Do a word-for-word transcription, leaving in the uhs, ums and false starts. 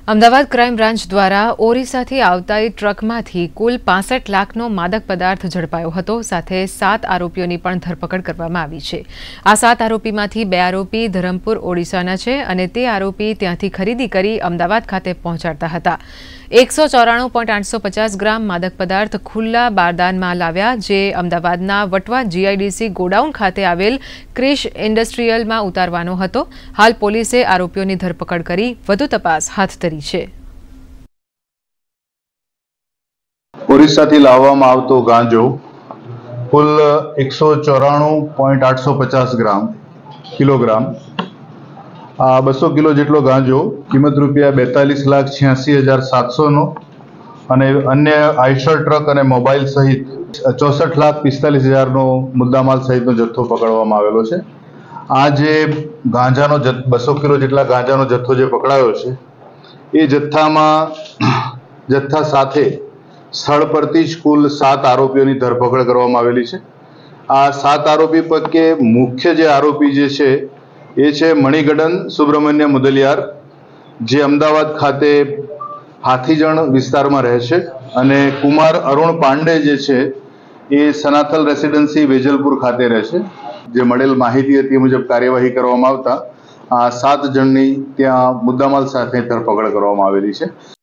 Ahmedabad crime branch દ્વારા ઓરિસ્સાથી આવતા ટ્રકમાંથી કુલ પાસઠ લાખનો માદક પદાર્થ ઝડપાયો હતો। સાથે સાત આરોપીઓની પણ ધરપકડ કરવામાં આવી છે। આ સાત આરોપીમાંથી બે આરોપી ધરમપુર ઓડિશાના છે અને તે આરોપી ત્યાંથી ખરીદી કરી અમદાવાદ ખાતે પહોંચાડતા હતા। એકસો ચોરાણું પોઈન્ટ આઠસો પચાસ ગ્રામ માદક પદાર્થ ખુલ્લા બારદાનમાં લાવ્યા, જે અમદાવાદના વટવા જીઆઈડીસી ગોડાઉન ખાતે આવેલ ક્રિશ ઇન્ડસ્ટ્રીયલમાં ઉતારવાનો હતો। હાલ પોલીસે આરોપીઓની ધરપકડ કરી વધુ તપાસ હાથ ધરી છે। ઓરિસ્સાથી લાવવામાં આવતો ગાંજો કુલ એકસો ચોરાણું પોઈન્ટ આઠસો પચાસ ગ્રામ કિલોગ્રામ આ બસો કિલો જેટલો ગાંજો કિંમત રૂપિયા બેતાલીસ લાખ છ્યાસી હજાર સાતસોનો અને અન્ય આઈશર ટ્રક અને મોબાઈલ સહિત ચોસઠ લાખ પિસ્તાલીસ હજારનો મુદ્દામાલ સહિતનો જથ્થો પકડવામાં આવેલો છે। આ જે ગાંજાનો બસો કિલો જેટલા ગાંજાનો જથ્થો જે પકડાયો છે એ જથ્થામાં જથ્થા સાથે સ્થળ પરથી જ કુલ સાત આરોપીઓની ધરપકડ કરવામાં આવેલી છે। આ સાત આરોપી પૈકી મુખ્ય જે આરોપી જે છે એ છે મણિગડન સુબ્રમણ્ય મુદલિયાર, જે અમદાવાદ ખાતે હાથીજણ વિસ્તારમાં રહે છે, અને કુમાર અરુણ પાંડે જે છે એ સનાથલ રેસિડેન્સી વેજલપુર ખાતે રહે છે। જે મળેલ માહિતી હતી મુજબ કાર્યવાહી કરવામાં આવતા આ સાત જણની ત્યાં મુદ્દામાલ સાથે ધરપકડ કરવામાં આવેલી છે।